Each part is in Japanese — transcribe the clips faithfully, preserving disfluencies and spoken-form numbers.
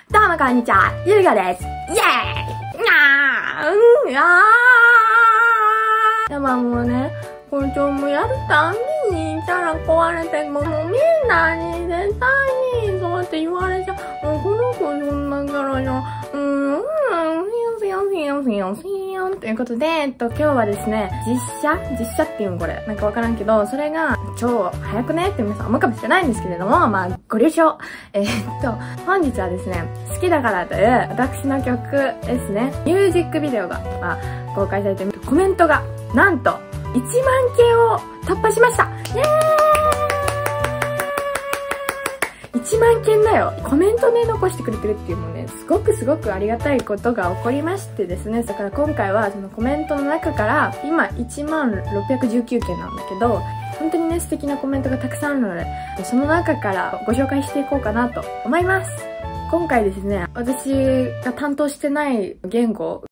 どうもこんにちは、ゆりかです。イェーイあーうんあーやばもうね、これちょもうやるたんびにキャラ壊れて、もうみんなに絶対にそうやって言われちゃう。もうこの子そんなキャラじゃん。うーん、うん、ひよひよひよひよひよということで、えっと今日はですね、実写実写っていうのこれ。なんかわからんけど、それが超早くねって皆さん思うかもしれないんですけれども、まあ、ご了承。えー、っと、本日はですね、好きだからという私の曲ですね、ミュージックビデオが、まあ、公開されてみるとコメントが、なんと、いちまんけんを突破しました。イエーイ !いちまんけんだよ。コメントね、残してくれてるっていうもね、すごくすごくありがたいことが起こりましてですね。だから今回はそのコメントの中から、今いちまんろっぴゃくじゅうきゅうけんなんだけど、本当にね、素敵なコメントがたくさんあるので、その中からご紹介していこうかなと思います。今回ですね、私が担当してない言語、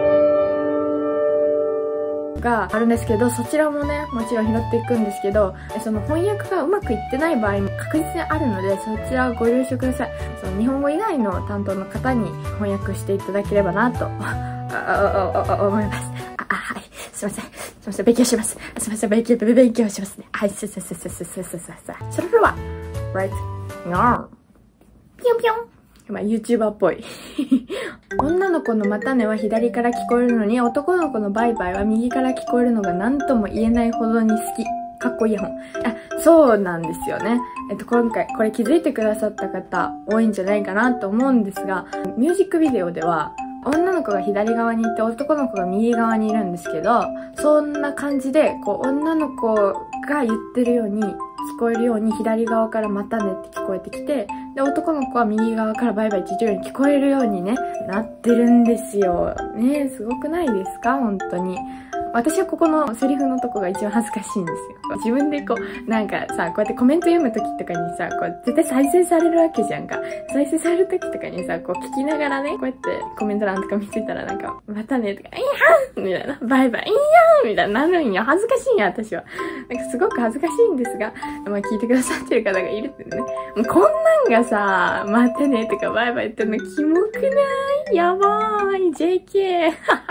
があるんですけど、そちらもね、もちろん拾っていくんですけど、その翻訳がうまくいってない場合も確実にあるので、そちらをご了承ください。その日本語以外の担当の方に翻訳していただければなと思います。あ、あ、はい。すいません。すいません。勉強します。すいません。勉強、勉強しますね。はい。す、す、す、す、す、す、す、す、それでは、right now。ぴょんぴょん。まあ、YouTuber っぽい。女の子のまたねは左から聞こえるのに、男の子のバイバイは右から聞こえるのが何とも言えないほどに好き。かっこいい本。あ、そうなんですよね。えっと、今回、これ気づいてくださった方多いんじゃないかなと思うんですが、ミュージックビデオでは、女の子が左側にいて男の子が右側にいるんですけど、そんな感じで、こう、女の子が言ってるように、聞こえるように左側からまたねって聞こえてきて、で、男の子は右側からバイバイって言ってるように聞こえるようにね、なってるんですよ。ねえ、すごくないですか本当に。私はここのセリフのとこが一番恥ずかしいんですよ。自分でこう、なんかさ、こうやってコメント読むときとかにさ、こう、絶対再生されるわけじゃんか。再生されるときとかにさ、こう聞きながらね、こうやってコメント欄とか見てたらなんか、またねとか、いやーみたいな、バイバイ、いやーみたいな、なるんよ。恥ずかしいんや、私は。なんかすごく恥ずかしいんですが、まあ聞いてくださってる方がいるってね。もうこんなんがさ、またねとかバイバイってのキモくないやばーい、ジェーケー。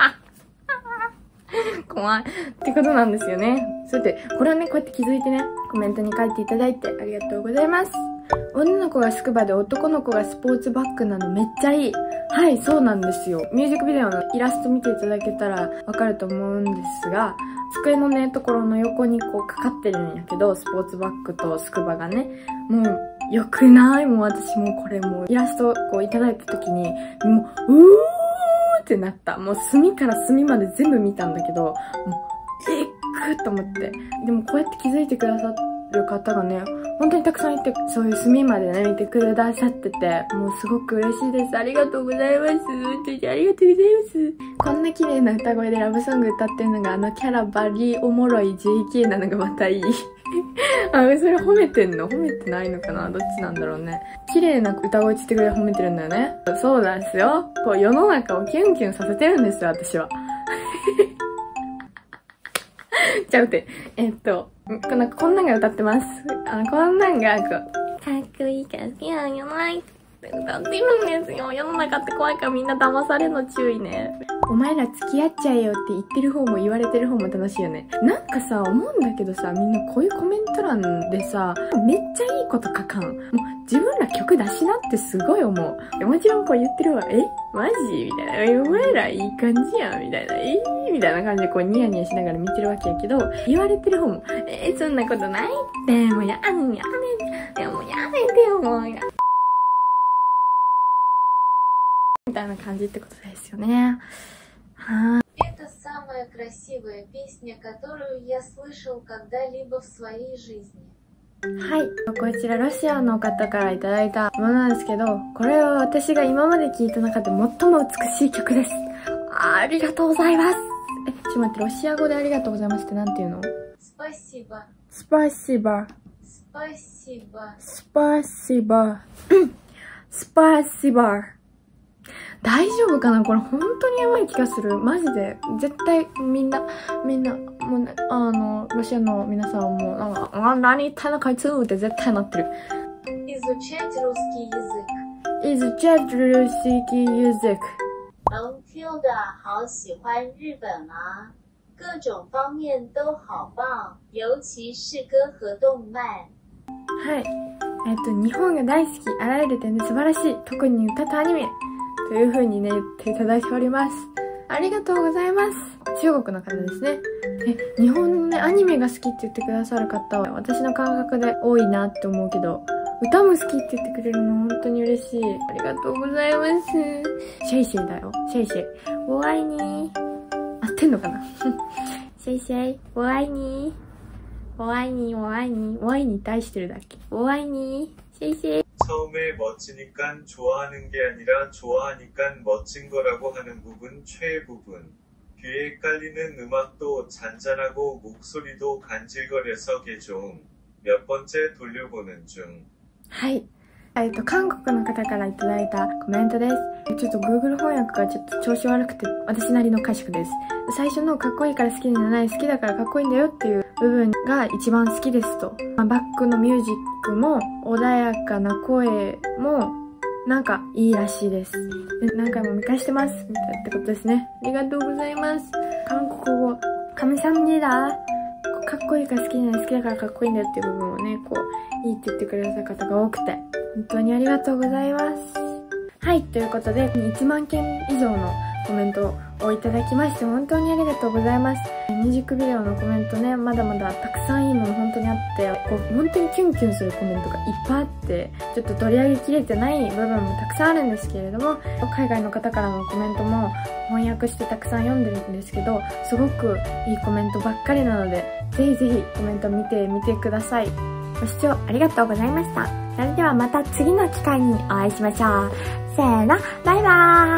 怖い。ってことなんですよね。さて、これをね、こうやって気づいてね、コメントに書いていただいてありがとうございます。女の子がスクバで男の子がスポーツバッグなのめっちゃいい。はい、そうなんですよ。ミュージックビデオのイラスト見ていただけたらわかると思うんですが、机のね、ところの横にこうかかってるんやけど、スポーツバッグとスクバがね、もう、よくないもう私もうこれもうイラストこういただいた時に、もう、うーってなった。もう隅から隅まで全部見たんだけど、もう、えっくと思って。でもこうやって気づいてくださる方がね、本当にたくさんいて、そういう隅までね、見てくださってて、もうすごく嬉しいです。ありがとうございます。本当にありがとうございます。こんな綺麗な歌声でラブソング歌ってるのが、あのキャラバリおもろい ジェーケー なのがまたいい。あ、それ褒めてんの？褒めてないのかな？どっちなんだろうね。綺麗な歌声してくれ褒めてるんだよね。そうなんですよ。こう世の中をキュンキュンさせてるんですよ、私は。ちゃうて。えっと、こんな、こんなんが歌ってます。あの、こんなんが、こう、かっこいいから好きなんよないって歌ってるんですよ。世の中って怖いからみんな騙されるの注意ね。お前ら付き合っちゃえよって言ってる方も言われてる方も楽しいよね。なんかさ、思うんだけどさ、みんなこういうコメント欄でさ、めっちゃいいこと書かん。もう自分ら曲出しなってすごい思う。もちろんこう言ってるわ。えマジみたいな。え、お前らいい感じやんみたいな。えー、みたいな感じでこうニヤニヤしながら見てるわけやけど、言われてる方も、えー、そんなことないって、もうや、やめ、もうやめてよ、もうや。みたいな感じってことですよね。はぁ。 Это самая красивая песня, которую я слышал когда-либо в своей жизни. はい。こちらロシアの方からいただいたものなんですけど、これは私が今まで聴いた中で最も美しい曲です。ありがとうございます。え、ちょっと待って、ロシア語でありがとうございますってなんて言うの？ スパシバ。 スパシバ。 スパシバ。 スパシバ。スパシバ。大丈夫かなこれ本当にやばい気がする。マジで。絶対みんな、みんな、もうね、あの、ロシアの皆さんも、なんか、あ、何言ったのこいつって絶対なってる。 Изучать русский язык. is just Ruski music. 嗯 Q 的好喜欢日本啊，各种方面都好棒，尤其是歌和動漫。 はい。えっと、日本が大好き、あらゆる点で素晴らしい、特に歌とアニメ。という風にね、言っていただいております。ありがとうございます。中国の方ですね。え、日本のね、アニメが好きって言ってくださる方は、私の感覚で多いなって思うけど、歌も好きって言ってくれるの本当に嬉しい。ありがとうございます。シェイシェイだよ。シェイシェイ。お会いに合ってんのかなシェイシェイ。お会いにお会いにお会いにお会いに対してるだっけお会いにシェイシェイ。 처음에 멋지니깐 좋아하는 게 아니라 좋아하니깐 멋진 거라고 하는 부분 최 부분. 귀에 깔리는 음악도 잔잔하고 목소리도 간질거려서 개종. 몇 번째 돌려보는 중. はい。えっと、韓国の方からいただいたコメントです。ちょっと Google 翻訳がちょっと調子悪くて、私なりの解釈です。最初のかっこいいから好きじゃない、好きだからかっこいいんだよっていう部分が一番好きですと。まあ、バックのミュージックも、穏やかな声も、なんかいいらしいです。で何回も見返してます。みたいなってことですね。ありがとうございます。韓国語、カムサムニダー。かっこいいから好きじゃない、好きだからかっこいいんだよっていう部分をね、こう、いいって言ってくれた方が多くて、本当にありがとうございます。はい、ということで、いちまんけん以上のコメントをいただきまして、本当にありがとうございます。ミュージックビデオのコメントね、まだまだたくさんいいもの本当にあって、こう、本当にキュンキュンするコメントがいっぱいあって、ちょっと取り上げきれてない部分もたくさんあるんですけれども、海外の方からのコメントも翻訳してたくさん読んでるんですけど、すごくいいコメントばっかりなので、ぜひぜひコメント見てみてください。ご視聴ありがとうございました。それではまた次の機会にお会いしましょう。せーの、バイバーイ。